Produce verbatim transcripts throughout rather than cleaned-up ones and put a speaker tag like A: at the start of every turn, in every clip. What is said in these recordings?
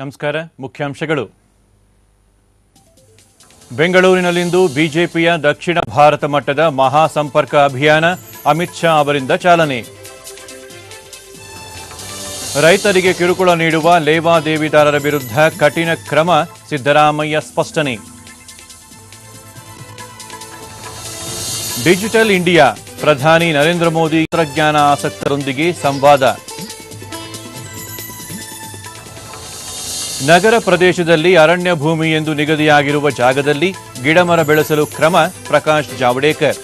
A: ನಮಸ್ಕಾರ. ಮುಖ್ಯಾಂಶಗಳು. ಬೆಂಗಳೂರಿನಲ್ಲಿಂದು ಬಿಜೆಪಿಯ ದಕ್ಷಿಣ ಭಾರತ ಮಟ್ಟದ ಮಹಾ ಸಂಪರ್ಕ ಅಭಿಯಾನ, ಅಮಿತ್ ಶಾ ಅವರಿಂದ ಚಾಲನೆ. ರೈತರಿಗೆ ಕಿರುಕುಳ ನೀಡುವ ಲೇವಾದೇವಿದಾರರ ವಿರುದ್ಧ ಕಠಿಣ ಕ್ರಮ, ಸಿದ್ದರಾಮಯ್ಯ ಸ್ಪಷ್ಟನೆ. ಡಿಜಿಟಲ್ ಇಂಡಿಯಾ, ಪ್ರಧಾನಿ ನರೇಂದ್ರ ಮೋದಿ ತಂತ್ರಜ್ಞಾನ ಆಸಕ್ತರೊಂದಿಗೆ ಸಂವಾದ. ನಗರ ಪ್ರದೇಶದಲ್ಲಿ ಅರಣ್ಯ ಭೂಮಿ ಎಂದು ನಿಗದಿಯಾಗಿರುವ ಜಾಗದಲ್ಲಿ ಗಿಡಮರ ಬೆಳೆಸಲು ಕ್ರಮ, ಪ್ರಕಾಶ್ ಜಾವಡೇಕರ್.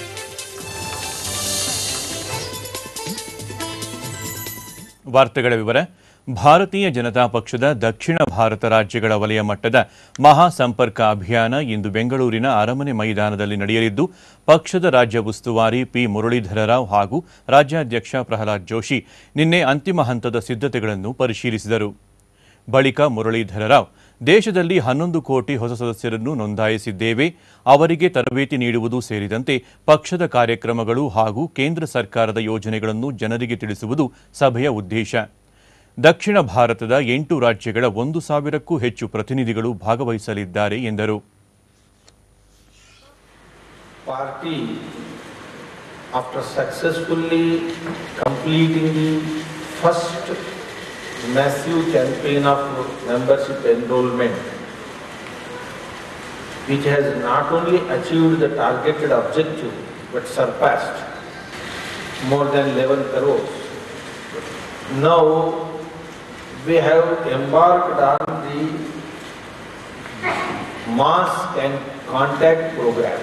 A: ವಾರ್ತೆಗಳ ವಿವರ. ಭಾರತೀಯ ಜನತಾ ಪಕ್ಷದ ದಕ್ಷಿಣ ಭಾರತ ರಾಜ್ಯಗಳ ವಲಯ ಮಟ್ಟದ ಮಹಾ ಸಂಪರ್ಕ ಅಭಿಯಾನ ಇಂದು ಬೆಂಗಳೂರಿನ ಅರಮನೆ ಮೈದಾನದಲ್ಲಿ ನಡೆಯಲಿದ್ದು, ಪಕ್ಷದ ರಾಜ್ಯ ಉಸ್ತುವಾರಿ ಪಿ ಮುರಳೀಧರರಾವ್ ಹಾಗೂ ರಾಜ್ಯಾಧ್ಯಕ್ಷ ಪ್ರಹ್ಲಾದ್ ಜೋಶಿ ನಿನ್ನೆ ಅಂತಿಮ ಹಂತದ ಸಿದ್ಧತೆಗಳನ್ನು ಪರಿಶೀಲಿಸಿದರು. ಬಳಿಕ ಮುರಳೀಧರರಾವ್, ದೇಶದಲ್ಲಿ ಹನ್ನೊಂದು ಕೋಟಿ ಹೊಸ ಸದಸ್ಯರನ್ನು ನೋಂದಾಯಿಸಿದ್ದೇವೆ, ಅವರಿಗೆ ತರಬೇತಿ ನೀಡುವುದು ಸೇರಿದಂತೆ ಪಕ್ಷದ ಕಾರ್ಯಕ್ರಮಗಳು ಹಾಗೂ ಕೇಂದ್ರ ಸರ್ಕಾರದ ಯೋಜನೆಗಳನ್ನು ಜನರಿಗೆ ತಿಳಿಸುವುದು ಸಭೆಯ ಉದ್ದೇಶ. ದಕ್ಷಿಣ ಭಾರತದ ಎಂಟು ರಾಜ್ಯಗಳ ಒಂದು ಸಾವಿರಕ್ಕೂ ಹೆಚ್ಚು ಪ್ರತಿನಿಧಿಗಳು ಭಾಗವಹಿಸಲಿದ್ದಾರೆ ಎಂದರು.
B: Party after successfully completing the first massive campaign of membership enrollment, which has not only achieved the targeted objective but surpassed more than eleven crores. Now we have embarked on the mass and contact program.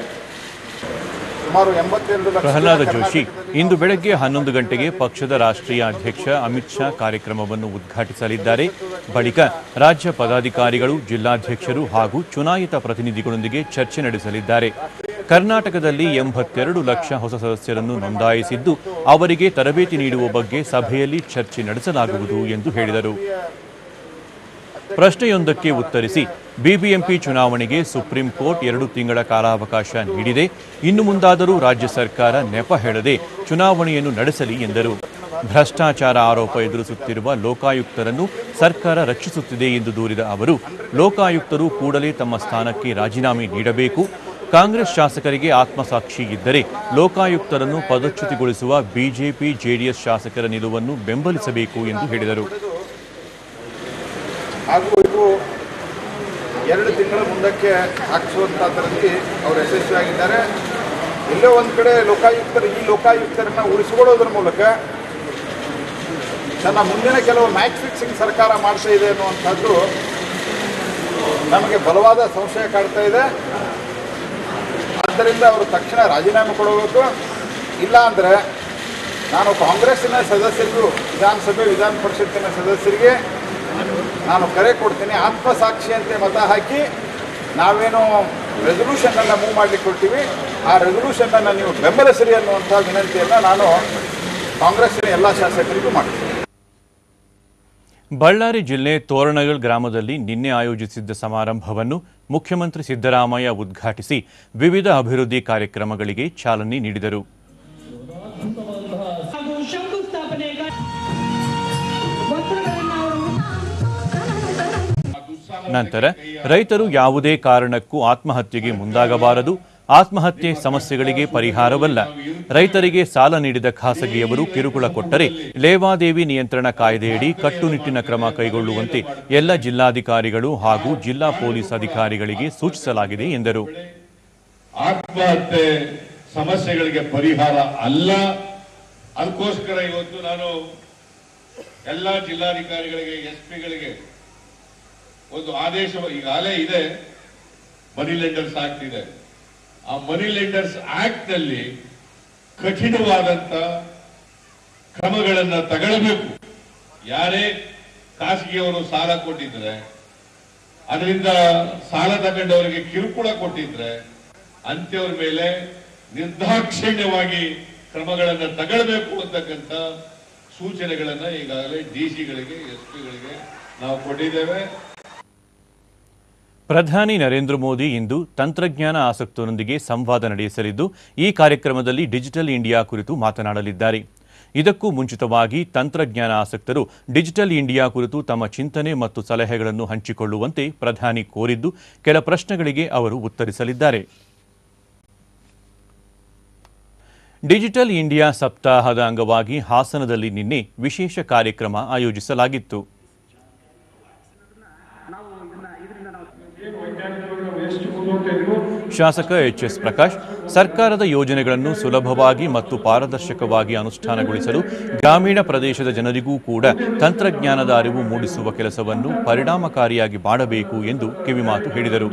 A: Prahlad Joshi ಇಂದು ಬೆಳಗ್ಗೆ ಹನ್ನೊಂದು ಗಂಟೆಗೆ ಪಕ್ಷದ ರಾಷ್ಟ್ರೀಯ ಅಧ್ಯಕ್ಷ ಅಮಿತ್ ಶಾ ಕಾರ್ಯಕ್ರಮವನ್ನು ಉದ್ಘಾಟಿಸಲಿದ್ದಾರೆ. ಬಳಿಕ ರಾಜ್ಯ ಪದಾಧಿಕಾರಿಗಳು, ಜಿಲ್ಲಾಧ್ಯಕ್ಷರು ಹಾಗೂ ಚುನಾಯಿತ ಪ್ರತಿನಿಧಿಗಳೊಂದಿಗೆ ಚರ್ಚೆ ನಡೆಸಲಿದ್ದಾರೆ. ಕರ್ನಾಟಕದಲ್ಲಿ ಎಂಬತ್ತೆರಡು ಲಕ್ಷ ಹೊಸ ಸದಸ್ಯರನ್ನು ನೋಂದಾಯಿಸಿದ್ದು, ಅವರಿಗೆ ತರಬೇತಿ ನೀಡುವ ಬಗ್ಗೆ ಸಭೆಯಲ್ಲಿ ಚರ್ಚೆ ನಡೆಸಲಾಗುವುದು ಎಂದು ಹೇಳಿದರು. ಪ್ರಶ್ನೆಯೊಂದಕ್ಕೆ ಉತ್ತರಿಸಿ, ಬಿಬಿಎಂಪಿ ಚುನಾವಣೆಗೆ ಸುಪ್ರೀಂ ಕೋರ್ಟ್ ಎರಡು ತಿಂಗಳ ಕಾಲಾವಕಾಶ ನೀಡಿದೆ. ಇನ್ನು ಮುಂದಾದರೂ ರಾಜ್ಯ ಸರ್ಕಾರ ನೆಪ ಹೇಳದೆ ಚುನಾವಣೆಯನ್ನು ನಡೆಸಲಿ ಎಂದರು. ಭ್ರಷ್ಟಾಚಾರ ಆರೋಪ ಎದುರಿಸುತ್ತಿರುವ ಲೋಕಾಯುಕ್ತರನ್ನು ಸರ್ಕಾರ ರಕ್ಷಿಸುತ್ತಿದೆ ಎಂದು ದೂರಿದ ಅವರು, ಲೋಕಾಯುಕ್ತರು ಕೂಡಲೇ ತಮ್ಮ ಸ್ಥಾನಕ್ಕೆ ರಾಜೀನಾಮೆ ನೀಡಬೇಕು. ಕಾಂಗ್ರೆಸ್ ಶಾಸಕರಿಗೆ ಆತ್ಮಸಾಕ್ಷಿ ಇದ್ದರೆ ಲೋಕಾಯುಕ್ತರನ್ನು ಪದಚ್ಯುತಿಗೊಳಿಸುವ ಬಿಜೆಪಿ ಜೆಡಿಎಸ್ ಶಾಸಕರ ನಿಲುವನ್ನು ಬೆಂಬಲಿಸಬೇಕು ಎಂದು ಹೇಳಿದರು.
C: ಹಾಗೂ ಇದು ಎರಡು ತಿಂಗಳ ಮುಂದಕ್ಕೆ ಹಾಕಿಸುವಂಥದ್ರಲ್ಲಿ ಅವರು ಯಶಸ್ವಿಯಾಗಿದ್ದಾರೆ. ಎಲ್ಲೋ ಒಂದು ಕಡೆ ಲೋಕಾಯುಕ್ತರು ಈ ಲೋಕಾಯುಕ್ತರನ್ನು ಉಳಿಸಿಕೊಳ್ಳೋದ್ರ ಮೂಲಕ ತನ್ನ ಮುಂದಿನ ಕೆಲವು ಮ್ಯಾಚ್ ಫಿಕ್ಸಿಂಗ್ ಸರ್ಕಾರ ಮಾಡ್ತಾ ಇದೆ ಅನ್ನುವಂಥದ್ದು ನಮಗೆ ಬಲವಾದ ಸಂಶಯ ಕಾಡ್ತಾ ಇದೆ. ಆದ್ದರಿಂದ ಅವರು ತಕ್ಷಣ ರಾಜೀನಾಮೆ ಕೊಡಬೇಕು. ಇಲ್ಲ ಅಂದರೆ ನಾನು ಕಾಂಗ್ರೆಸ್ಸಿನ ಸದಸ್ಯರಿಗೂ, ವಿಧಾನಸಭೆ ವಿಧಾನ ಪರಿಷತ್ತಿನ ಸದಸ್ಯರಿಗೆ ನಾನು ಕರೆ ಕೊಡ್ತೀನಿ, ಆತ್ಮಸಾಕ್ಷಿಯಂತೆ ಮತ ಹಾಕಿ ನಾವೇನು ರೆಸಲ್ಯೂಷನನ್ನು ಮೂವ್ ಮಾಡಲಿಕ್ಕೆ ಕೊಡ್ತೀವಿ, ಆ ರೆಸಲ್ಯೂಷನನ್ನು ನೀವು ಬೆಂಬಲಿಸಿರಿ ಅನ್ನುವಂಥ ವಿನಂತಿಯನ್ನು ನಾನು ಕಾಂಗ್ರೆಸ್ಸಿನ ಎಲ್ಲ ಶಾಸಕರಿಗೂ ಮಾಡ್ತೀನಿ.
A: ಬಳ್ಳಾರಿ ಜಿಲ್ಲೆ ತೋರಣಗಲ್ ಗ್ರಾಮದಲ್ಲಿ ನಿನ್ನೆ ಆಯೋಜಿಸಿದ್ದ ಸಮಾರಂಭವನ್ನು ಮುಖ್ಯಮಂತ್ರಿ ಸಿದ್ದರಾಮಯ್ಯ ಉದ್ಘಾಟಿಸಿ ವಿವಿಧ ಅಭಿವೃದ್ಧಿ ಕಾರ್ಯಕ್ರಮಗಳಿಗೆ ಚಾಲನೆ ನೀಡಿದರು. ನಂತರ ರೈತರು ಯಾವುದೇ ಕಾರಣಕ್ಕೂ ಆತ್ಮಹತ್ಯೆಗೆ ಮುಂದಾಗಬಾರದು, ಆತ್ಮಹತ್ಯೆ ಸಮಸ್ಯೆಗಳಿಗೆ ಪರಿಹಾರವಲ್ಲ. ರೈತರಿಗೆ ಸಾಲ ನೀಡಿದ ಖಾಸಗಿಯವರು ಕಿರುಕುಳ ಕೊಟ್ಟರೆ ಲೇವಾದೇವಿ ನಿಯಂತ್ರಣ ಕಾಯ್ದೆಯಡಿ ಕಟ್ಟುನಿಟ್ಟಿನ ಕ್ರಮ ಕೈಗೊಳ್ಳುವಂತೆ ಎಲ್ಲ ಜಿಲ್ಲಾಧಿಕಾರಿಗಳು ಹಾಗೂ ಜಿಲ್ಲಾ ಪೊಲೀಸ್ ಅಧಿಕಾರಿಗಳಿಗೆ ಸೂಚಿಸಲಾಗಿದೆ ಎಂದರು.
D: ಆತ್ಮಹತ್ಯೆ ಸಮಸ್ಯೆಗಳಿಗೆ ಪರಿಹಾರ ಅಲ್ಲ. ಅದಕ್ಕೋಸ್ಕರ ಇವತ್ತು ನಾನು ಎಲ್ಲ ಜಿಲ್ಲಾಧಿಕಾರಿಗಳಿಗೆ, ಎಸ್ ಪಿಗಳಿಗೆ ಒಂದು ಆದೇಶ ಈಗಾಗಲೇ ಇದೆ. ಮನಿ ಲೆಂಡರ್ಸ್ ಆಕ್ಟ್ ಇದೆ. ಆ ಮನಿ ಲೆಂಡರ್ಸ್ ಆಕ್ಟ್ ನಲ್ಲಿ ಕಠಿಣವಾದಂತ ಕ್ರಮಗಳನ್ನ ತಗೊಳ್ಳಬೇಕು. ಯಾರೇ ಖಾಸಗಿಯವರು ಸಾಲ ಕೊಟ್ಟಿದ್ರೆ, ಅದರಿಂದ ಸಾಲ ತಗೊಂಡವರಿಗೆ ಕಿರುಕುಳ ಕೊಟ್ಟಿದ್ರೆ ಅಂತವ್ರ ಮೇಲೆ ನಿರ್ದಾಕ್ಷಿಣ್ಯವಾಗಿ ಕ್ರಮಗಳನ್ನು ತಗೊಳ್ಳಬೇಕು ಅಂತಕ್ಕಂಥ ಸೂಚನೆಗಳನ್ನ ಈಗಾಗಲೇ ಡಿಸಿಗಳಿಗೆ, ಎಸ್ ಪಿಗಳಿಗೆ ನಾವು ಕೊಟ್ಟಿದ್ದೇವೆ.
A: ಪ್ರಧಾನಿ ನರೇಂದ್ರ ಮೋದಿ ಇಂದು ತಂತ್ರಜ್ಞಾನ ಆಸಕ್ತರೊಂದಿಗೆ ಸಂವಾದ ನಡೆಸಲಿದ್ದು, ಈ ಕಾರ್ಯಕ್ರಮದಲ್ಲಿ ಡಿಜಿಟಲ್ ಇಂಡಿಯಾ ಕುರಿತು ಮಾತನಾಡಲಿದ್ದಾರೆ. ಇದಕ್ಕೂ ಮುಂಚಿತವಾಗಿ ತಂತ್ರಜ್ಞಾನ ಆಸಕ್ತರು ಡಿಜಿಟಲ್ ಇಂಡಿಯಾ ಕುರಿತು ತಮ್ಮ ಚಿಂತನೆ ಮತ್ತು ಸಲಹೆಗಳನ್ನು ಹಂಚಿಕೊಳ್ಳುವಂತೆ ಪ್ರಧಾನಿ ಕೋರಿದ್ದು, ಕೆಲ ಪ್ರಶ್ನೆಗಳಿಗೆ ಅವರು ಉತ್ತರಿಸಲಿದ್ದಾರೆ. ಡಿಜಿಟಲ್ ಇಂಡಿಯಾ ಸಪ್ತಾಹದ ಅಂಗವಾಗಿ ಹಾಸನದಲ್ಲಿ ನಿನ್ನೆ ವಿಶೇಷ ಕಾರ್ಯಕ್ರಮ ಆಯೋಜಿಸಲಾಗಿತ್ತು. ಶಾಸಕ ಎಚ್ ಎಸ್ ಪ್ರಕಾಶ್ ಸರ್ಕಾರದ ಯೋಜನೆಗಳನ್ನು ಸುಲಭವಾಗಿ ಮತ್ತು ಪಾರದರ್ಶಕವಾಗಿ ಅನುಷ್ಠಾನಗೊಳಿಸಲು ಗ್ರಾಮೀಣ ಪ್ರದೇಶದ ಜನರಿಗೂ ಕೂಡ ತಂತ್ರಜ್ಞಾನದ ಅರಿವು ಮೂಡಿಸುವ ಕೆಲಸವನ್ನು ಪರಿಣಾಮಕಾರಿಯಾಗಿ ಮಾಡಬೇಕು ಎಂದು ಕಿವಿಮಾತು ಹೇಳಿದರು.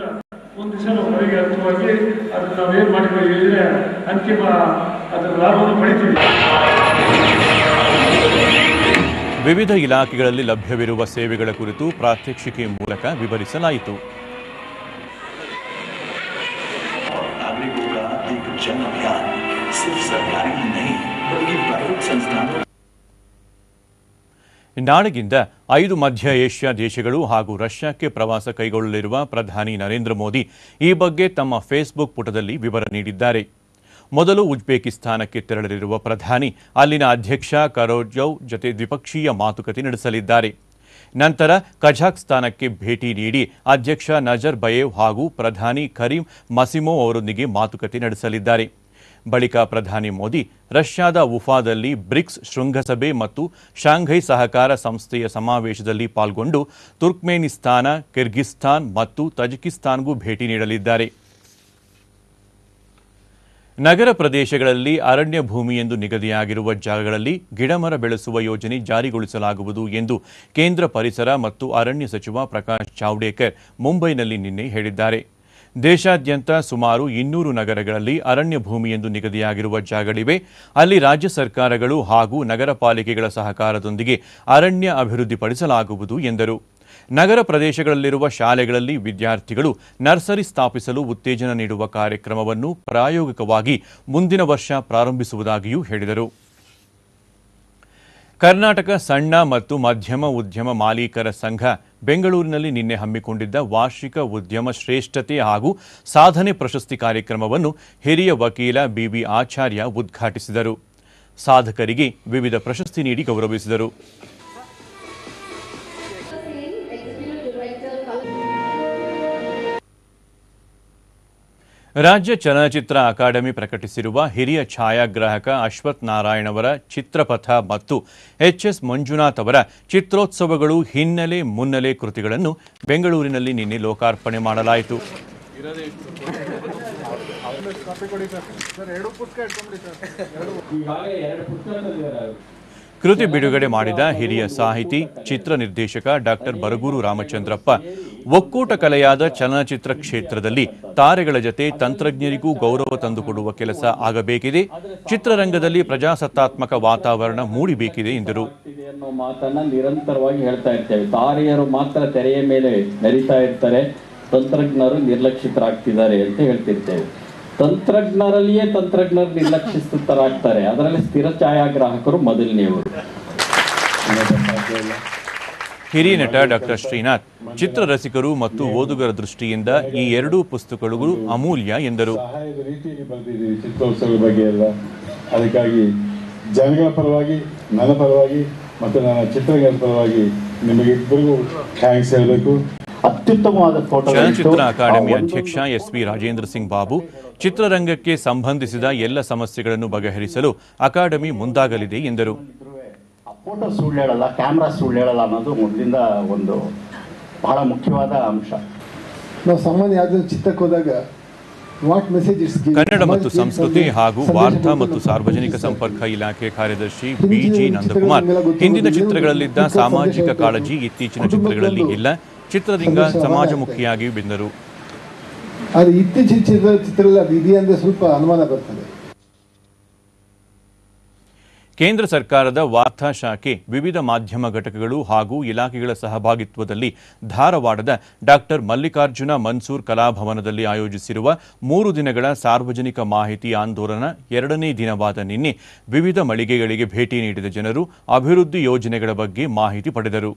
A: ವಿವಿಧ ಇಲಾಖೆಗಳಲ್ಲಿ ಲಭ್ಯವಿರುವ ಸೇವೆಗಳ ಕುರಿತು ಪ್ರಾತ್ಯಕ್ಷಿಕೆ ಮೂಲಕ ವಿವರಿಸಲಾಯಿತು. ನಾಳೆಗಿಂದ ಐದು ಮಧ್ಯ ಏಷ್ಯಾ ದೇಶಗಳು ಹಾಗೂ ರಷ್ಯಾಕ್ಕೆ ಪ್ರವಾಸ ಕೈಗೊಳ್ಳಲಿರುವ ಪ್ರಧಾನಿ ನರೇಂದ್ರ ಮೋದಿ ಈ ಬಗ್ಗೆ ತಮ್ಮ ಫೇಸ್ಬುಕ್ ಪುಟದಲ್ಲಿ ವಿವರ ನೀಡಿದ್ದಾರೆ. ಮೊದಲು ಉಜ್ಬೇಕಿಸ್ತಾನಕ್ಕೆ ತೆರಳಲಿರುವ ಪ್ರಧಾನಿ ಅಲ್ಲಿನ ಅಧ್ಯಕ್ಷ ಕರೋಜವ್ ಜೊತೆ ದ್ವಿಪಕ್ಷೀಯ ಮಾತುಕತೆ ನಡೆಸಲಿದ್ದಾರೆ. ನಂತರ ಕಜಾಕ್ಸ್ತಾನಕ್ಕೆ ಭೇಟಿ ನೀಡಿ ಅಧ್ಯಕ್ಷ ನಜರ್ ಬಯೇವ್ ಹಾಗೂ ಪ್ರಧಾನಿ ಕರೀಂ ಮಸಿಮೋವ್ ಅವರೊಂದಿಗೆ ಮಾತುಕತೆ ನಡೆಸಲಿದ್ದಾರೆ. ಬಳಿಕ ಪ್ರಧಾನಿ ಮೋದಿ ರಷ್ಯಾದ ಉಫಾದಲ್ಲಿ ಬ್ರಿಕ್ಸ್ ಶೃಂಗಸಭೆ ಮತ್ತು ಶಾಂಘೈ ಸಹಕಾರ ಸಂಸ್ಥೆಯ ಸಮಾವೇಶದಲ್ಲಿ ಪಾಲ್ಗೊಂಡು ತುರ್ಕ್ಮೇನಿಸ್ತಾನ, ಕಿರ್ಗಿಸ್ತಾನ್ ಮತ್ತು ತಜಿಕಿಸ್ತಾನ್ಗೂ ಭೇಟಿ ನೀಡಲಿದ್ದಾರೆ. ನಗರ ಪ್ರದೇಶಗಳಲ್ಲಿ ಅರಣ್ಯ ಭೂಮಿ ಎಂದು ನಿಗದಿಯಾಗಿರುವ ಜಾಗಗಳಲ್ಲಿ ಗಿಡಮರ ಬೆಳೆಸುವ ಯೋಜನೆ ಜಾರಿಗೊಳಿಸಲಾಗುವುದು ಎಂದು ಕೇಂದ್ರ ಪರಿಸರ ಮತ್ತು ಅರಣ್ಯ ಸಚಿವ ಪ್ರಕಾಶ್ ಜಾವಡೇಕರ್ ಮುಂಬೈನಲ್ಲಿ ನಿನ್ನೆ ಹೇಳಿದ್ದಾರೆ. ದೇಶಾದ್ಯಂತ ಸುಮಾರು ಇನ್ನೂರು ನಗರಗಳಲ್ಲಿ ಅರಣ್ಯ ಭೂಮಿ ಎಂದು ನಿಗದಿಯಾಗಿರುವ ಜಾಗಗಳಿವೆ. ಅಲ್ಲಿ ರಾಜ್ಯ ಸರ್ಕಾರಗಳು ಹಾಗೂ ನಗರ ಪಾಲಿಕೆಗಳ ಸಹಕಾರದೊಂದಿಗೆ ಅರಣ್ಯ ಅಭಿವೃದ್ಧಿಪಡಿಸಲಾಗುವುದು ಎಂದರು. ನಗರ ಪ್ರದೇಶಗಳಲ್ಲಿರುವ ಶಾಲೆಗಳಲ್ಲಿ ವಿದ್ಯಾರ್ಥಿಗಳು ನರ್ಸರಿ ಸ್ಥಾಪಿಸಲು ಉತ್ತೇಜನ ನೀಡುವ ಕಾರ್ಯಕ್ರಮವನ್ನು ಪ್ರಾಯೋಗಿಕವಾಗಿ ಮುಂದಿನ ವರ್ಷ ಪ್ರಾರಂಭಿಸುವುದಾಗಿಯೂ ಹೇಳಿದರು. ಕರ್ನಾಟಕ ಸಣ್ಣ ಮತ್ತು ಮಧ್ಯಮ ಉದ್ಯಮ ಮಾಲೀಕರ ಸಂಘ ಬೆಂಗಳೂರಿನಲ್ಲಿ ನಿನ್ನೆ ಹಮ್ಮಿಕೊಂಡಿದ್ದ ವಾರ್ಷಿಕ ಉದ್ಯಮ ಶ್ರೇಷ್ಠತೆ ಹಾಗೂ ಸಾಧನೆ ಪ್ರಶಸ್ತಿ ಕಾರ್ಯಕ್ರಮವನ್ನು ಹಿರಿಯ ವಕೀಲ ಬಿಬಿ ಆಚಾರ್ಯ ಉದ್ಘಾಟಿಸಿದರು. ಸಾಧಕರಿಗೆ ವಿವಿಧ ಪ್ರಶಸ್ತಿ ನೀಡಿ ಗೌರವಿಸಿದರು. ರಾಜ್ಯ ಚಲನಚಿತ್ರ ಅಕಾಡೆಮಿ ಪ್ರಕಟಿಸಿರುವ ಹಿರಿಯ ಛಾಯಾಗ್ರಾಹಕ ಅಶ್ವಥ್ ನಾರಾಯಣ್ ಅವರ ಚಿತ್ರಪಥ ಮತ್ತು ಎಚ್ ಎಸ್ ಮಂಜುನಾಥ್ ಅವರ ಚಿತ್ರೋತ್ಸವಗಳು ಹಿನ್ನೆಲೆ ಮುನ್ನೆಲೆ ಕೃತಿಗಳನ್ನು ಬೆಂಗಳೂರಿನಲ್ಲಿ ನಿನ್ನೆ ಲೋಕಾರ್ಪಣೆ ಮಾಡಲಾಯಿತು. ಕೃತಿ ಬಿಡುಗಡೆ ಮಾಡಿದ ಹಿರಿಯ ಸಾಹಿತಿ, ಚಿತ್ರ ನಿರ್ದೇಶಕ ಡಾಕ್ಟರ್ ಬರಗೂರು ರಾಮಚಂದ್ರಪ್ಪ, ಒಕ್ಕೂಟ ಕಲೆಯಾದ ಚಲನಚಿತ್ರ ಕ್ಷೇತ್ರದಲ್ಲಿ ತಾರೆಗಳ ಜತೆ ತಂತ್ರಜ್ಞರಿಗೂ ಗೌರವ ತಂದುಕೊಡುವ ಕೆಲಸ ಆಗಬೇಕಿದೆ. ಚಿತ್ರರಂಗದಲ್ಲಿ ಪ್ರಜಾಸತ್ತಾತ್ಮಕ ವಾತಾವರಣ ಮೂಡಿಬೇಕಿದೆ ಎಂದರು.
E: ಮಾತನ್ನ ನಿರಂತರವಾಗಿ ಹೇಳ್ತಾ ಇರ್ತೇವೆ. ತಾರೆಯರು ಮಾತ್ರ ತೆರೆಯ ಮೇಲೆ ನಡೀತಾ ಇರ್ತಾರೆ, ತಂತ್ರಜ್ಞರು ನಿರ್ಲಕ್ಷಿತರಾಗ್ತಿದ್ದಾರೆ ಅಂತ ಹೇಳ್ತಿರ್ತೇವೆ. ತಂತ್ರಜ್ಞರಲ್ಲಿಯೇ ತಂತ್ರಜ್ಞರು ನಿರ್ಲಕ್ಷಿತರಾಗ್ತಾರೆ. ಅದರಲ್ಲಿ ಸ್ಥಿರ ಛಾಯಾಗ್ರಾಹಕರು ಮೊದಲನೆಯವರು.
A: ಹಿರಿಯ ನಟ ಡಾಕ್ಟರ್ ಶ್ರೀನಾಥ್, ಚಿತ್ರರಸಿಕರು ಮತ್ತು ಓದುಗರ ದೃಷ್ಟಿಯಿಂದ ಈ ಎರಡೂ ಪುಸ್ತಕಗಳು ಅಮೂಲ್ಯ ಎಂದರು.
F: ಚಿತ್ರೋತ್ಸವದ ಬಗ್ಗೆ ಎಲ್ಲ, ಅದಕ್ಕಾಗಿ ಜನಗಳ ಪರವಾಗಿ, ನನ್ನ ಪರವಾಗಿ ಮತ್ತು ನನ್ನ ಚಿತ್ರರಂಗದ ಪರವಾಗಿ ನಿಮಗೆ ಇಬ್ಬರಿಗೂ ಥ್ಯಾಂಕ್ಸ್ ಹೇಳಬೇಕು.
E: ಅತ್ಯುತ್ತಮವಾದ ಫೋಟೋ.
A: ಚಲನಚಿತ್ರ ಅಕಾಡೆಮಿ ಅಧ್ಯಕ್ಷ ಎಸ್ ವಿ ರಾಜೇಂದ್ರ ಸಿಂಗ್ ಬಾಬು, ಚಿತ್ರರಂಗಕ್ಕೆ ಸಂಬಂಧಿಸಿದ ಎಲ್ಲ ಸಮಸ್ಯೆಗಳನ್ನು ಬಗೆಹರಿಸಲು ಅಕಾಡೆಮಿ ಮುಂದಾಗಲಿದೆ ಎಂದರು.
E: ಫೋಟೋ ಸುಳ್ಳು ಹೇಳಲ್ಲ, ಕ್ಯಾಮ್ರಾ ಸುಳ್ಳು ಹೇಳಲ್ಲ ಅನ್ನೋದು ಮೊದಲಿಂದ ಒಂದು ಬಹಳ ಮುಖ್ಯವಾದ ಅಂಶ.
G: ನಾವು ಸಾಮಾನ್ಯ ಯಾವುದೋ ಚಿತ್ರಕ್ಕೆ ಹೋದಾಗ ವಾಟ್ ಮೆಸೇಜ್ ಇಟ್ಸ್
A: ಕನ್ನಡ ಮತ್ತು ಸಂಸ್ಕೃತಿ ಹಾಗೂ ವಾರ್ತಾ ಮತ್ತು ಸಾರ್ವಜನಿಕ ಸಂಪರ್ಕ ಇಲಾಖೆ ಕಾರ್ಯದರ್ಶಿ ಬಿಜಿ ನಂದಕುಮಾರ್, ಹಿಂದಿನ ಚಿತ್ರಗಳಲ್ಲಿದ್ದ ಸಾಮಾಜಿಕ ಕಾಳಜಿ ಇತ್ತೀಚಿನ ಚಿತ್ರಗಳಲ್ಲಿ ಇಲ್ಲ. ಚಿತ್ರರಂಗ ಸಮಾಜಮುಖಿಯಾಗಿ ಬೆಂದರು.
G: ಆದರೆ ಇತ್ತೀಚಿನ ಚಿತ್ರ ಚಿತ್ರದಲ್ಲಿ ಅದು ಇದೆಯಾ ಅಂದರೆ ಸ್ವಲ್ಪ ಅನುಮಾನ ಬರ್ತದೆ.
A: ಕೇಂದ್ರ ಸರ್ಕಾರದ ವಾರ್ತಾ ಶಾಖೆ ವಿವಿಧ ಮಾಧ್ಯಮ ಘಟಕಗಳು ಹಾಗೂ ಇಲಾಖೆಗಳ ಸಹಭಾಗಿತ್ವದಲ್ಲಿ ಧಾರವಾಡದ ಡಾಕ್ಟರ್ ಮಲ್ಲಿಕಾರ್ಜುನ ಮನ್ಸೂರ್ ಕಲಾಭವನದಲ್ಲಿ ಆಯೋಜಿಸಿರುವ ಮೂರು ದಿನಗಳ ಸಾರ್ವಜನಿಕ ಮಾಹಿತಿ ಆಂದೋಲನ ಎರಡನೇ ದಿನವಾದ ನಿನ್ನೆ ವಿವಿಧ ಮಳಿಗೆಗಳಿಗೆ ಭೇಟಿ ನೀಡಿದ ಜನರು ಅಭಿವೃದ್ಧಿ ಯೋಜನೆಗಳ ಬಗ್ಗೆ ಮಾಹಿತಿ ಪಡೆದರು.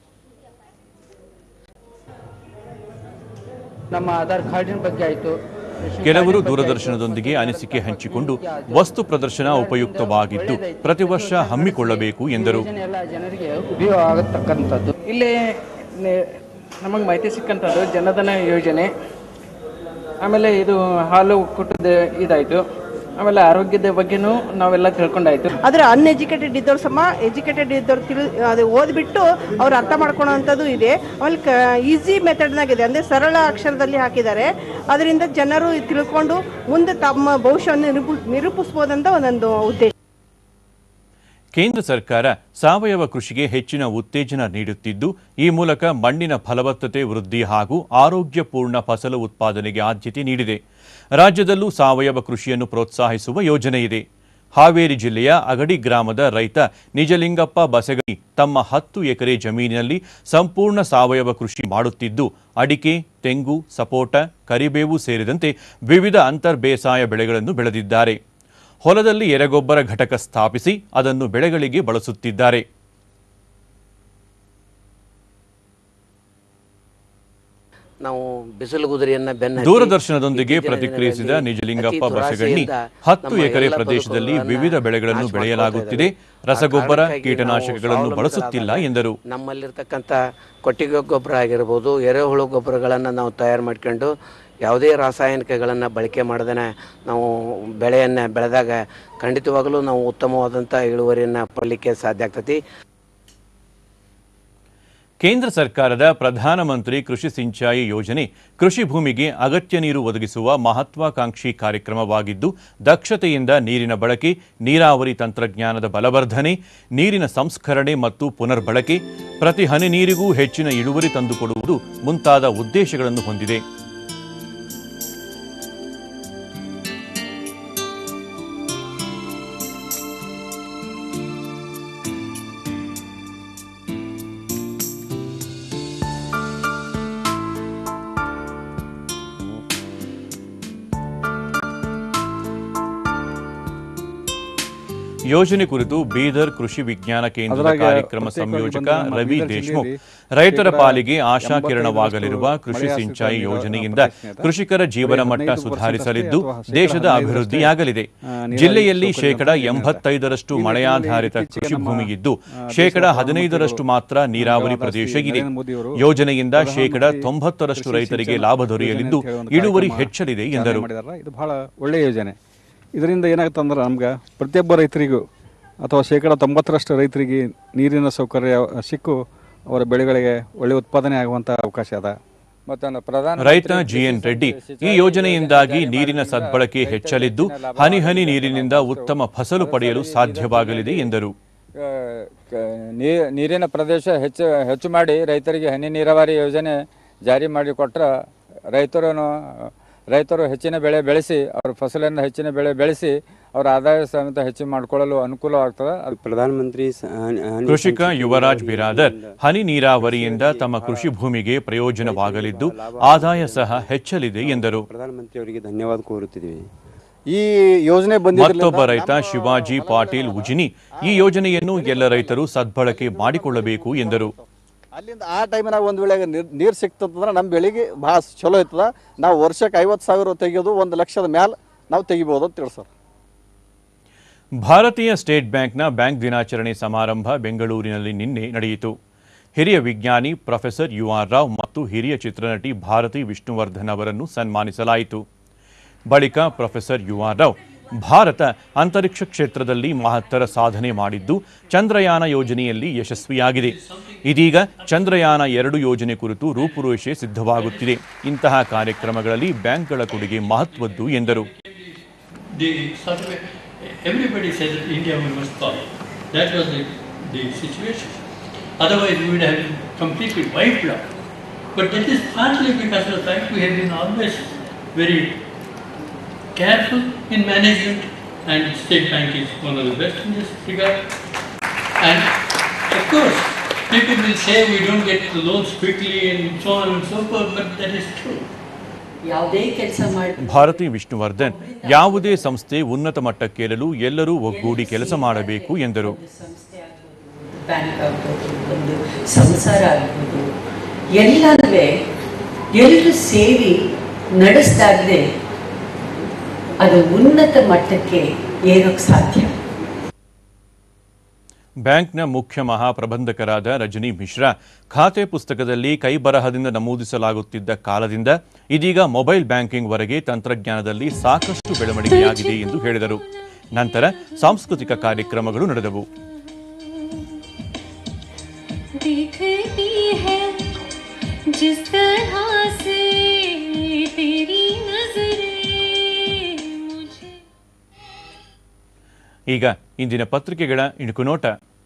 H: ನಮ್ಮ ಆಧಾರ್ ಕಾರ್ಡಿನ ಬಗ್ಗೆ ಆಯಿತು,
A: ಕೆಲವರು ದೂರದರ್ಶನದೊಂದಿಗೆ ಅನಿಸಿಕೆ ಹಂಚಿಕೊಂಡು ವಸ್ತು ಪ್ರದರ್ಶನ ಉಪಯುಕ್ತವಾಗಿದ್ದು ಪ್ರತಿ ವರ್ಷ ಹಮ್ಮಿಕೊಳ್ಳಬೇಕು ಎಂದರು.
H: ಜನರಿಗೆ ಉಪಯೋಗ ಆಗತಕ್ಕಂಥದ್ದು ಇಲ್ಲಿ ನಮಗೆ ಮಾಹಿತಿ ಸಿಕ್ಕಂಥದ್ದು ಜನಧನ ಯೋಜನೆ, ಆಮೇಲೆ ಇದು ಹಾಲು ಕುಟ್ಟದ ಇದಾಯಿತು, ಆಮೇಲೆ ಆರೋಗ್ಯದ ಬಗ್ಗೆನೂ ನಾವೆಲ್ಲ ತಿಳ್ಕೊಂಡಾಯ್ತು.
I: ಆದರೆ ಅನ್ಎಜುಕೇಟೆಡ್ ಇದ್ದವ್ರು ಸಮ ಎಜುಕೇಟೆಡ್ ಇದ್ದವ್ರು ತಿಳಿ ಅದು ಓದ್ಬಿಟ್ಟು ಅವ್ರು ಅರ್ಥ ಮಾಡ್ಕೊಳ್ಳೋವಂಥದ್ದು ಇದೆ. ಆಮೇಲೆ ಕ ಈಸಿ ಮೆಥಡ್ನಾಗಿದೆ, ಅಂದರೆ ಸರಳ ಅಕ್ಷರದಲ್ಲಿ ಹಾಕಿದ್ದಾರೆ. ಅದರಿಂದ ಜನರು ತಿಳ್ಕೊಂಡು ಮುಂದೆ ತಮ್ಮ ಭವಿಷ್ಯವನ್ನು ನಿರೂಪ ನಿರೂಪಿಸ್ಬೋದಂತ ಒಂದೊಂದು ಉದ್ದೇಶ.
A: ಕೇಂದ್ರ ಸರ್ಕಾರ ಸಾವಯವ ಕೃಷಿಗೆ ಹೆಚ್ಚಿನ ಉತ್ತೇಜನ ನೀಡುತ್ತಿದ್ದು ಈ ಮೂಲಕ ಮಣ್ಣಿನ ಫಲವತ್ತತೆ ವೃದ್ಧಿ ಹಾಗೂ ಆರೋಗ್ಯಪೂರ್ಣ ಫಸಲು ಉತ್ಪಾದನೆಗೆ ಆದ್ಯತೆ ನೀಡಿದೆ. ರಾಜ್ಯದಲ್ಲೂ ಸಾವಯವ ಕೃಷಿಯನ್ನು ಪ್ರೋತ್ಸಾಹಿಸುವ ಯೋಜನೆ ಇದೆ. ಹಾವೇರಿ ಜಿಲ್ಲೆಯ ಅಗಡಿ ಗ್ರಾಮದ ರೈತ ನಿಜಲಿಂಗಪ್ಪ ಬಸಗಣಿ ತಮ್ಮ ಹತ್ತು ಎಕರೆ ಜಮೀನಿನಲ್ಲಿ ಸಂಪೂರ್ಣ ಸಾವಯವ ಕೃಷಿ ಮಾಡುತ್ತಿದ್ದು ಅಡಿಕೆ, ತೆಂಗು, ಸಪೋಟ, ಕರಿಬೇವು ಸೇರಿದಂತೆ ವಿವಿಧ ಅಂತರ್ ಬೇಸಾಯ ಬೆಳೆಗಳನ್ನು ಬೆಳೆದಿದ್ದಾರೆ. ಹೊಲದಲ್ಲಿ ಎರೆಗೊಬ್ಬರ ಘಟಕ ಸ್ಥಾಪಿಸಿ ಅದನ್ನು ಬೆಳೆಗಳಿಗೆ ಬಳಸುತ್ತಿದ್ದಾರೆ.
J: ನಾವು ಬಿಸಿಲುಗುದುರಿಯನ್ನ ಬೆನ್ನ
A: ದೂರದರ್ಶನದೊಂದಿಗೆ ಪ್ರತಿಕ್ರಿಯಿಸಿದ ನಿಜಲಿಂಗಪ್ಪ ಬಸಗಣ್ಣಿ ಹತ್ತು ಎಕರೆ ಪ್ರದೇಶದಲ್ಲಿ ವಿವಿಧ ಬೆಳೆಗಳನ್ನು ಬೆಳೆಯಲಾಗುತ್ತಿದೆ, ರಸಗೊಬ್ಬರ, ಕೀಟನಾಶಕಗಳನ್ನು ಬಳಸುತ್ತಿಲ್ಲ ಎಂದರು.
J: ನಮ್ಮಲ್ಲಿರ್ತಕ್ಕಂಥ ಕೊಟ್ಟಿಗೆ ಗೊಬ್ಬರ ಆಗಿರ್ಬೋದು, ಎರೆಹುಳು ಗೊಬ್ಬರಗಳನ್ನು ನಾವು ತಯಾರು ಮಾಡ್ಕೊಂಡು ಯಾವುದೇ ರಾಸಾಯನಿಕಗಳನ್ನು ಬಳಕೆ ಮಾಡದೇ ನಾವು ಬೆಳೆಯನ್ನು ಬೆಳೆದಾಗ ಖಂಡಿತವಾಗಲೂ ನಾವು ಉತ್ತಮವಾದಂಥ ಇಳುವರಿಯನ್ನು ಪಡಲಿಕ್ಕೆ ಸಾಧ್ಯ ಆಗ್ತದೆ.
A: ಕೇಂದ್ರ ಸರ್ಕಾರದ ಪ್ರಧಾನಮಂತ್ರಿ ಕೃಷಿ ಸಿಂಚಾಯಿ ಯೋಜನೆ ಕೃಷಿ ಭೂಮಿಗೆ ಅಗತ್ಯ ನೀರು ಒದಗಿಸುವ ಮಹತ್ವಾಕಾಂಕ್ಷಿ ಕಾರ್ಯಕ್ರಮವಾಗಿದ್ದು ದಕ್ಷತೆಯಿಂದ ನೀರಿನ ಬಳಕೆ, ನೀರಾವರಿ ತಂತ್ರಜ್ಞಾನದ ಬಲವರ್ಧನೆ, ನೀರಿನ ಸಂಸ್ಕರಣೆ ಮತ್ತು ಪುನರ್ಬಳಕೆ, ಪ್ರತಿ ಹನಿ ನೀರಿಗೂ ಹೆಚ್ಚಿನ ಇಳುವರಿ ತಂದುಕೊಡುವುದು ಮುಂತಾದ ಉದ್ದೇಶಗಳನ್ನು ಹೊಂದಿದೆ. ಯೋಜನೆ ಕುರಿತು ಬೀದರ್ ಕೃಷಿ ವಿಜ್ಞಾನ ಕೇಂದ್ರದ ಕಾರ್ಯಕ್ರಮ ಸಂಯೋಜಕ ರವಿ ದೇಶಮುಖ್ ರೈತರ ಪಾಲಿಗೆ ಆಶಾಕಿರಣವಾಗಲಿರುವ ಕೃಷಿ ಸಿಂಚಾಯಿ ಯೋಜನೆಯಿಂದ ಕೃಷಿಕರ ಜೀವನ ಮಟ್ಟ ಸುಧಾರಿಸಲಿದ್ದು ದೇಶದ ಅಭಿವೃದ್ಧಿಯಾಗಲಿದೆ. ಜಿಲ್ಲೆಯಲ್ಲಿ ಶೇಕಡ ಎಂಬತ್ತೈದರಷ್ಟು ಮಳೆಯಾಧಾರಿತ ಕೃಷಿ ಭೂಮಿಯಿದ್ದು ಶೇಕಡ ಹದಿನೈದರಷ್ಟು ಮಾತ್ರ ನೀರಾವರಿ ಪ್ರದೇಶ ಇದೆ. ಯೋಜನೆಯಿಂದ ಶೇಕಡ ತೊಂಬತ್ತರಷ್ಟು ರೈತರಿಗೆ ಲಾಭ ದೊರೆಯಲಿದ್ದು ಇಳುವರಿ ಹೆಚ್ಚಲಿದೆ ಎಂದರು.
K: ಇದು ಬಹಳ ಒಳ್ಳೆಯ ಯೋಜನೆ. ಇದರಿಂದ ಏನಾಗುತ್ತೆ ಅಂದ್ರೆ ನಮ್ಗೆ ಪ್ರತಿಯೊಬ್ಬ ರೈತರಿಗೂ ಅಥವಾ ಶೇಕಡ ತೊಂಬತ್ತರಷ್ಟು ರೈತರಿಗೆ ನೀರಿನ ಸೌಕರ್ಯ ಸಿಕ್ಕು ಅವರ ಬೆಳೆಗಳಿಗೆ ಒಳ್ಳೆಯ ಉತ್ಪಾದನೆ ಆಗುವಂಥ ಅವಕಾಶ ಅದ.
A: ರೈತ ಜಿಎನ್ ರೆಡ್ಡಿ ಈ ಯೋಜನೆಯಿಂದಾಗಿ ನೀರಿನ ಸದ್ಬಳಕೆ ಹೆಚ್ಚಲಿದ್ದು ಹನಿ ಹನಿ ನೀರಿನಿಂದ ಉತ್ತಮ ಫಸಲು ಪಡೆಯಲು ಸಾಧ್ಯವಾಗಲಿದೆ ಎಂದರು.
L: ನೀರಿನ ಪ್ರದೇಶ ಹೆಚ್ಚು ಹೆಚ್ಚು ಮಾಡಿ ರೈತರಿಗೆ ಹನಿ ನೀರಾವರಿ ಯೋಜನೆ ಜಾರಿ ಮಾಡಿಕೊಟ್ರೆ ರೈತರು ರೈತರು ಹೆಚ್ಚಿನ ಬೆಳೆ ಬೆಳೆಸಿ ಅವರ ಫಸಲನ್ನು ಹೆಚ್ಚಿನ ಬೆಳೆ ಬೆಳೆಸಿ ಅವರ ಆದಾಯ ಸಮೇತ ಹೆಚ್ಚು ಮಾಡಿಕೊಳ್ಳಲು ಅನುಕೂಲವಾಗ್ತದೆ.
M: ಪ್ರಧಾನಮಂತ್ರಿ
A: ಕೃಷಿಕ ಯುವರಾಜ್ ಬಿರಾದರ್ ಹನಿ ನೀರಾವರಿಯಿಂದ ತಮ್ಮ ಕೃಷಿ ಭೂಮಿಗೆ ಪ್ರಯೋಜನವಾಗಲಿದ್ದು ಆದಾಯ ಸಹ ಹೆಚ್ಚಲಿದೆ ಎಂದರು.
M: ಪ್ರಧಾನಮಂತ್ರಿ ಅವರಿಗೆ ಧನ್ಯವಾದ ಕೋರುತ್ತಿದ್ದೇವೆ.
K: ಈ ಯೋಜನೆ
A: ಮತ್ತೊಬ್ಬ ರೈತ ಶಿವಾಜಿ ಪಾಟೀಲ್ ಉಜಿನಿ ಈ ಯೋಜನೆಯನ್ನು ಎಲ್ಲ ರೈತರು ಸದ್ಬಳಕೆ ಮಾಡಿಕೊಳ್ಳಬೇಕು ಎಂದರು.
N: ಅಲ್ಲಿಂದ ಆ ಟೈಮಿನಾಗ ಒಂದು ವೇಳೆ ನೀರು ಸಿಕ್ತಂದ್ರೆ ನಮ್ಮ ಬೆಳೆಗೆ ಭಾಳ ಚಲೋ ಇರ್ತದ. ನಾವು ವರ್ಷಕ್ಕೆ ಐವತ್ತು ಸಾವಿರ ತೆಗೆಯೋದು ಒಂದು ಲಕ್ಷದ ಮ್ಯಾಲೆ ನಾವು ತೆಗಿಬೋದು ಅಂತ ಹೇಳಿ ಸರ್.
A: ಭಾರತೀಯ ಸ್ಟೇಟ್ ಬ್ಯಾಂಕ್ನ ಬ್ಯಾಂಕ್ ದಿನಾಚರಣೆ ಸಮಾರಂಭ ಬೆಂಗಳೂರಿನಲ್ಲಿ ನಿನ್ನೆ ನಡೆಯಿತು. ಹಿರಿಯ ವಿಜ್ಞಾನಿ ಪ್ರೊಫೆಸರ್ ಯು ಆರ್ ರಾವ್ ಮತ್ತು ಹಿರಿಯ ಚಿತ್ರನಟಿ ಭಾರತಿ ವಿಷ್ಣುವರ್ಧನ್ ಅವರನ್ನು ಸನ್ಮಾನಿಸಲಾಯಿತು. ಬಳಿಕ professor U R Rao Bharat ಅಂತರಿಕ್ಷ ಕ್ಷೇತ್ರದಲ್ಲಿ ಮಹತ್ತರ ಸಾಧನೆ ಮಾಡಿದ್ದು ಚಂದ್ರಯಾನ ಯೋಜನೆಯಲ್ಲಿ ಯಶಸ್ವಿಯಾಗಿದೆ. ಇದೀಗ ಚಂದ್ರಯಾನ ಎರಡು ಯೋಜನೆ ಕುರಿತು ರೂಪುರೇಷೆ ಸಿದ್ಧವಾಗುತ್ತಿದೆ. ಇಂತಹ ಕಾರ್ಯಕ್ರಮಗಳಲ್ಲಿ ಬ್ಯಾಂಕ್ಗಳ ಕೊಡುಗೆ ಮಹತ್ವದ್ದು ಎಂದರು.
O: careful in management, and State Bank is one of the best in this regard. And of course, people will say we don't get the loans quickly and so on and so forth, but that is true.
A: Bharati Vishnuvardhan ಯಾವುದೇ ಸಂಸ್ಥೆ ಉನ್ನತ ಮಟ್ಟಕ್ಕೇರಲು ಎಲ್ಲರೂ ಒಗ್ಗೂಡಿ ಕೆಲಸ ಮಾಡಬೇಕು ಎಂದರು.
P: ಸಂಸಾರ ಆಗ್ಬೋದು ಎಲ್ಲನೂ ಎಲ್ಲರೂ ಸೇರಿ ನಡೆಸ್ದಾಗಲೇ ಅದು ಉನ್ನತ ಮಟ್ಟಕ್ಕೆ ಏರೋಕ್ಕೆ ಸಾಧ್ಯ.
A: ಬ್ಯಾಂಕ್ನ ಮುಖ್ಯ ಮಹಾಪ್ರಬಂಧಕರಾದ ರಜನಿ ಮಿಶ್ರಾ ಖಾತೆ ಪುಸ್ತಕದಲ್ಲಿ ಕೈಬರಹದಿಂದ ನಮೂದಿಸಲಾಗುತ್ತಿದ್ದ ಕಾಲದಿಂದ ಇದೀಗ ಮೊಬೈಲ್ ಬ್ಯಾಂಕಿಂಗ್ ವರೆಗೆ ತಂತ್ರಜ್ಞಾನದಲ್ಲಿ ಸಾಕಷ್ಟು ಬೆಳವಣಿಗೆಯಾಗಿದೆ ಎಂದು ಹೇಳಿದರು. ನಂತರ ಸಾಂಸ್ಕೃತಿಕ ಕಾರ್ಯಕ್ರಮಗಳು ನಡೆದವು. ಈಗ ಇಂದಿನ ಪತ್ರಿಕೆಗಳ ಇಣುಕು ನೋಟ.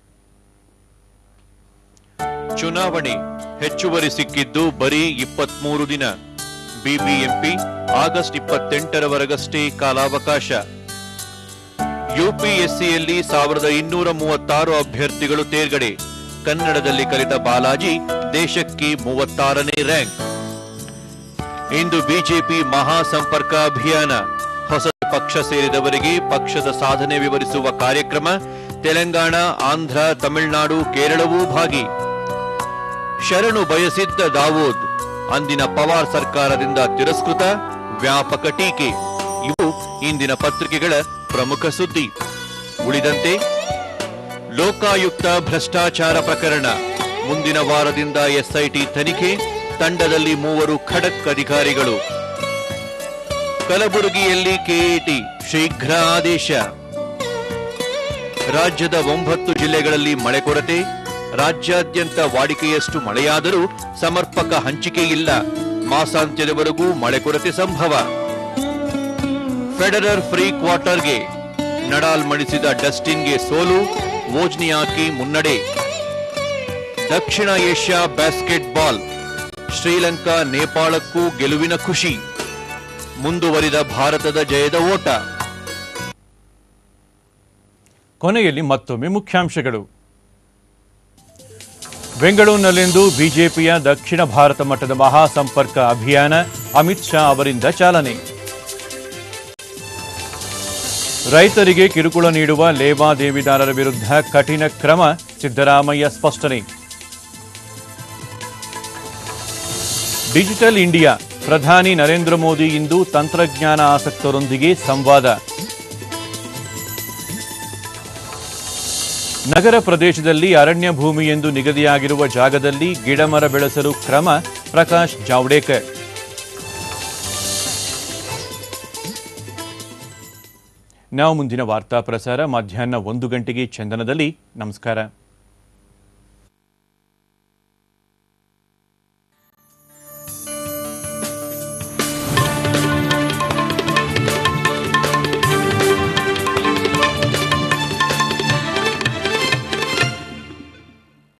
A: ಚುನಾವಣೆ ಹೆಚ್ಚುವರಿ ಸಿಕ್ಕಿದ್ದು ಬರೀ ಇಪ್ಪತ್ಮೂರು ದಿನ. ಬಿಬಿಎಂಪಿ ಆಗಸ್ಟ್ ಇಪ್ಪತ್ತೆಂಟರವರೆಗಷ್ಟೇ ಕಾಲಾವಕಾಶ. ಯುಪಿಎಸ್ಸಿಯಲ್ಲಿ ಸಾವಿರದ ಇನ್ನೂರ ಮೂವತ್ತಾರು ಅಭ್ಯರ್ಥಿಗಳು ತೇರ್ಗಡೆ. ಕನ್ನಡದಲ್ಲಿ ಕಲಿತ ಬಾಲಾಜಿ ದೇಶಕ್ಕೆ ಮೂವತ್ತಾರನೇ ರ್ಯಾಂಕ್. ಇಂದು ಬಿಜೆಪಿ ಮಹಾಸಂಪರ್ಕ ಅಭಿಯಾನ. ಹೊಸ ಪಕ್ಷ ಸೇರಿದವರಿಗೆ ಪಕ್ಷದ ಸಾಧನೆ ವಿವರಿಸುವ ಕಾರ್ಯಕ್ರಮ. ತೆಲಂಗಾಣ, ಆಂಧ್ರ, ತಮಿಳುನಾಡು, ಕೇರಳವೂ ಭಾಗಿ. ಶರಣು ಬಯಸಿದ್ದ ದಾವೂದ್ ಅಂದಿನ ಪವಾರ್ ಸರ್ಕಾರದಿಂದ ತಿರಸ್ಕೃತ, ವ್ಯಾಪಕ ಟೀಕೆ. ಇವು ಇಂದಿನ ಪತ್ರಿಕೆಗಳ ಪ್ರಮುಖ ಸುದ್ದಿ. ಉಳಿದಂತೆ ಲೋಕಾಯುಕ್ತ ಭ್ರಷ್ಟಾಚಾರ ಪ್ರಕರಣ. ಮುಂದಿನ ವಾರದಿಂದ ಎಸ್ಐಟಿ ತನಿಖೆ. ತಂಡದಲ್ಲಿ ಮೂವರು ಖಡಕ್ ಅಧಿಕಾರಿಗಳು. ಕಲಬುರಗಿಯಲ್ಲಿ ಕೆಎಟಿ ಶೀಘ್ರ ಆದೇಶ. ರಾಜ್ಯದ ಒಂಬತ್ತು ಜಿಲ್ಲೆಗಳಲ್ಲಿ ಮಳೆ ಕೊರತೆ. ರಾಜ್ಯಾದ್ಯಂತ ವಾಡಿಕೆಯಷ್ಟು ಮಳೆಯಾದರೂ ಸಮರ್ಪಕ ಹಂಚಿಕೆ ಇಲ್ಲ. ಮಾಸಾಂತ್ಯದವರೆಗೂ ಮಳೆ ಕೊರತೆ ಸಂಭವ. ಫೆಡರರ್ ಪ್ರೀ ಕ್ವಾರ್ಟರ್ಗೆ. ನಡಾಲ್ ಮಣಿಸಿದ ಡಸ್ಟಿನ್ಗೆ ಸೋಲು. ವೋಜ್ನಿಯಾಕಿ ಮುನ್ನಡೆ. ದಕ್ಷಿಣ ಏಷ್ಯಾ ಬ್ಯಾಸ್ಕೆಟ್ಬಾಲ್. ಶ್ರೀಲಂಕಾ ನೇಪಾಳಕ್ಕೂ ಗೆಲುವಿನ ಖುಷಿ. ಮುಂದುವರಿದ ಭಾರತದ ಜಯದ ಓಟ. ಕೊನೆಯಲ್ಲಿ ಮತ್ತೊಮ್ಮೆ ಮುಖ್ಯಾಂಶಗಳು. ಬೆಂಗಳೂರಿನಲ್ಲಿಂದು ಬಿಜೆಪಿಯ ದಕ್ಷಿಣ ಭಾರತ ಮಟ್ಟದ ಮಹಾಸಂಪರ್ಕ ಅಭಿಯಾನ. ಅಮಿತ್ ಶಾ ಅವರಿಂದ ಚಾಲನೆ. ರೈತರಿಗೆ ಕಿರುಕುಳ ನೀಡುವ ಲೇವಾದೇವಿದಾರರ ವಿರುದ್ಧ ಕಠಿಣ ಕ್ರಮ. ಸಿದ್ದರಾಮಯ್ಯ ಸ್ಪಷ್ಟನೆ. Digital India. ಪ್ರಧಾನಿ ನರೇಂದ್ರ ಮೋದಿ ಇಂದು ತಂತ್ರಜ್ಞಾನ ಆಸಕ್ತರೊಂದಿಗೆ ಸಂವಾದ. ನಗರ ಪ್ರದೇಶದಲ್ಲಿ ಅರಣ್ಯ ಭೂಮಿ ಎಂದು ನಿಗದಿಯಾಗಿರುವ ಜಾಗದಲ್ಲಿ ಗಿಡಮರ ಬೆಳೆಸಲು ಕ್ರಮ. ಪ್ರಕಾಶ್ ಜಾವಡೇಕರ್. ನಾವು ಮುಂದಿನ ವಾರ್ತಾ ಪ್ರಸಾರ ಮಧ್ಯಾಹ್ನ ಒಂದು ಗಂಟೆಗೆ ಚಂದನದಲ್ಲಿ. ನಮಸ್ಕಾರ.